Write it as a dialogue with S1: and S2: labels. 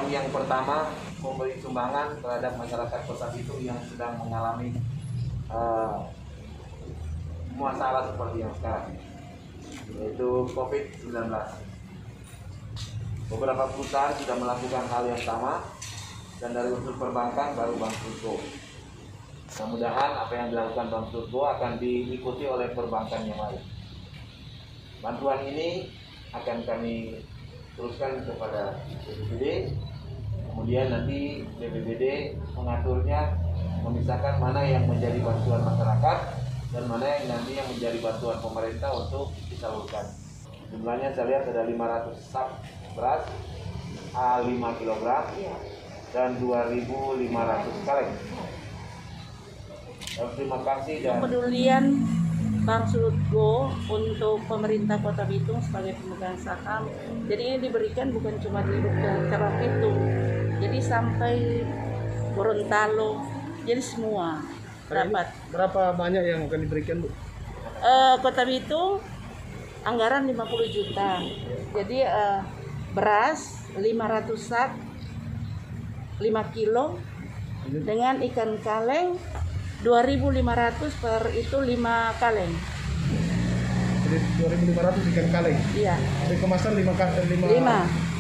S1: yang pertama memberi sumbangan terhadap masyarakat Kota Bitung yang sedang mengalami masalah seperti yang sekarang, yaitu COVID-19. Beberapa perusahaan sudah melakukan hal yang sama, dan dari unsur perbankan baru Bank Surgo. Mudah-mudahan apa yang dilakukan Bank Surgo akan diikuti oleh perbankan yang lain. Bantuan ini akan kami teruskan kepada BPBD, kemudian nanti BPBD mengaturnya, memisahkan mana yang menjadi bantuan masyarakat dan mana yang nanti yang menjadi bantuan pemerintah untuk disalurkan. Jumlahnya saya lihat ada 500 sak beras A5 kg dan 2.500 kaleng. Terima kasih dan
S2: kepedulian Bank Surgo untuk pemerintah Kota Bitung sebagai pemegang saham. Jadi ini diberikan bukan cuma di Cabang Bitung, jadi sampai Gorontalo, jadi semua dapat.
S3: Berapa banyak yang akan diberikan, Bu?
S2: Kota Bitung anggaran 50 juta. Jadi beras 500 sak 5 kilo dengan ikan kaleng 2.500 per itu 5 kaleng.
S3: Jadi 2.500 ikan kaleng.
S2: Iya.
S3: Jadi kemasan 5 kaleng.
S2: 5.